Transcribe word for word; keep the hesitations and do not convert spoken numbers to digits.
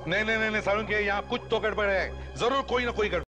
नहीं नहीं नहीं, नहीं सारुण के यहाँ कुछ तो गड़बड़ है, जरूर कोई ना कोई गड़बड़।